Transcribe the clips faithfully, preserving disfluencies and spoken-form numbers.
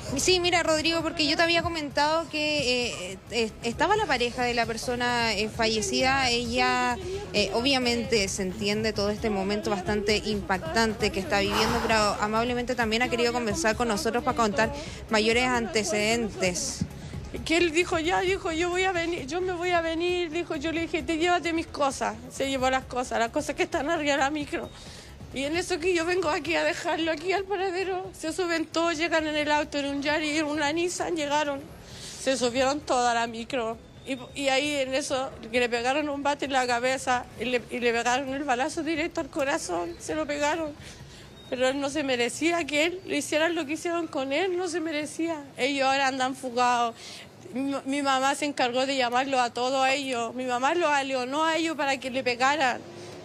Sí, mira, Rodrigo, porque yo te había comentado que eh, eh, estaba la pareja de la persona eh, fallecida. Ella, eh, obviamente, se entiende todo este momento bastante impactante que está viviendo, pero amablemente también ha querido conversar con nosotros para contar mayores antecedentes. Que él dijo, ya, dijo, yo voy a venir, yo me voy a venir, dijo, yo le dije, te llévate mis cosas. Se llevó las cosas, las cosas que están arriba de la micro. Y en eso que yo vengo aquí a dejarlo aquí al paradero, se suben todos, llegan en el auto, en un Yari, en una Nissan, llegaron, se subieron toda la micro. Y, y ahí en eso, que le pegaron un bate en la cabeza y le, y le pegaron el balazo directo al corazón, se lo pegaron. Pero él no se merecía que él le hicieran lo que hicieron con él, no se merecía. Ellos ahora andan fugados. Mi, mi mamá se encargó de llamarlo a todos ellos. Mi mamá los aleonó a ellos para que le pegaran.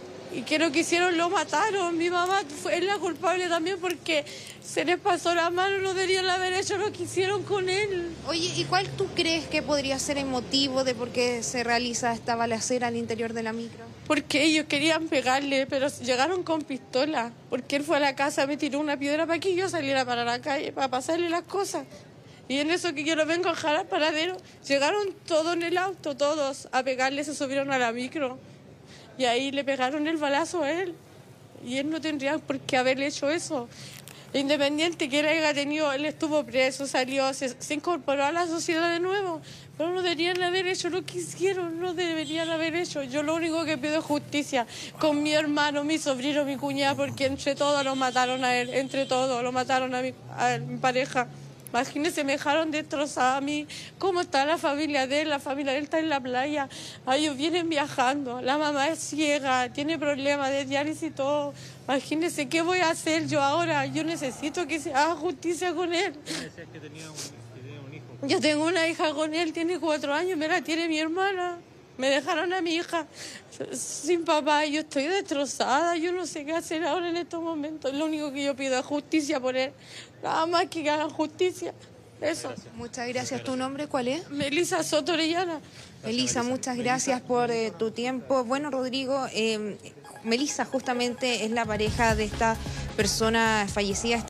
Y que lo que hicieron lo mataron. Mi mamá fue la culpable también porque se les pasó la mano, no deberían haber hecho lo que hicieron con él. Oye, ¿y cuál tú crees que podría ser el motivo de por qué se realiza esta balacera al interior de la micro? Porque ellos querían pegarle, pero llegaron con pistola. Porque él fue a la casa, me tiró una piedra para que yo saliera para la calle, para pasarle las cosas. Y en eso que yo lo vengo a dejar al paradero, llegaron todos en el auto, todos, a pegarle, se subieron a la micro. Y ahí le pegaron el balazo a él. Y él no tendría por qué haber hecho eso. Independiente que él haya tenido, él estuvo preso, salió, se, se incorporó a la sociedad de nuevo. Pero no deberían haber hecho lo que hicieron, no deberían haber hecho. Yo lo único que pido es justicia con mi hermano, mi sobrino, mi cuñada, porque entre todos lo mataron a él, entre todos lo mataron a mi, a él, mi pareja. Imagínense, me dejaron destrozada a mí. ¿Cómo está la familia de él? La familia de él está en la playa. Ellos vienen viajando. La mamá es ciega, tiene problemas de diálisis y todo. Imagínense, ¿qué voy a hacer yo ahora? Yo necesito que se haga justicia con él. Decías que tenía un, que tenía un hijo. Yo tengo una hija con él, tiene cuatro años, me la tiene mi hermana. Me dejaron a mi hija sin papá y yo estoy destrozada. Yo no sé qué hacer ahora en estos momentos. Lo único que yo pido es justicia por él. Nada más que hagan justicia. Eso. Gracias. Muchas gracias. ¿Tu nombre cuál es? Melissa Soto Orellana. Elisa, muchas gracias por eh, tu tiempo. Bueno, Rodrigo, eh, Melissa justamente es la pareja de esta persona fallecida.